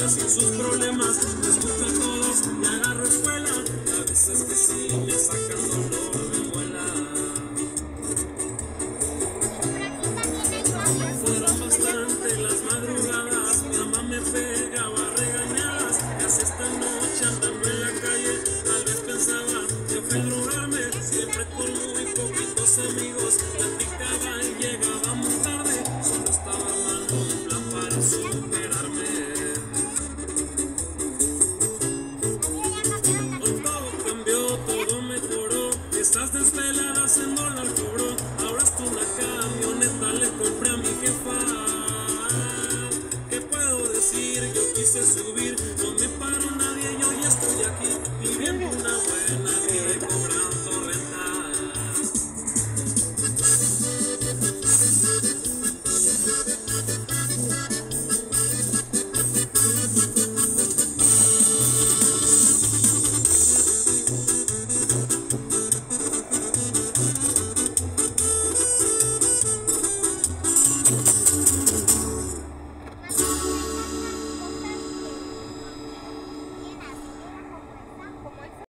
inocencia sin sus problemas. Me escucho a todos y agarro escuela. A veces que sí me sacan dolor de muela. Fueron bastante las madrugadas, mi mamá me pegaba regañadas. ¿Qué hace esta noche andando en la calle? Tal vez pensaba que fue drogarme. Siempre con muy poquitos amigos platicaba y llegaba muy tarde. Solo estaba armando un plan para superarme. Hoy todo cambió, todo mejoró. Estás desvelada haciendo la cobró. Ahora hasta una camioneta le compré a mi jefa. ¿Qué puedo decir? Yo quise subir, no me paró nadie, yo ya estoy aquí viviendo una buena vida y cobrando renta.